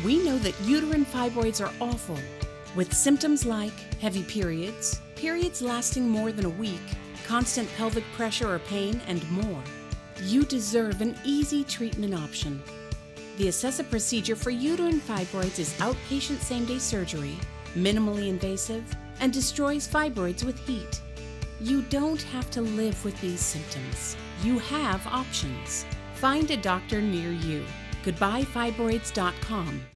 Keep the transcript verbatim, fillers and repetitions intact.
We know that uterine fibroids are awful, with symptoms like heavy periods, periods lasting more than a week, constant pelvic pressure or pain, and more. You deserve an easy treatment option. The Acessa procedure for uterine fibroids is outpatient same-day surgery, minimally invasive, and destroys fibroids with heat. You don't have to live with these symptoms. You have options. Find a doctor near you. goodbye fibroids dot com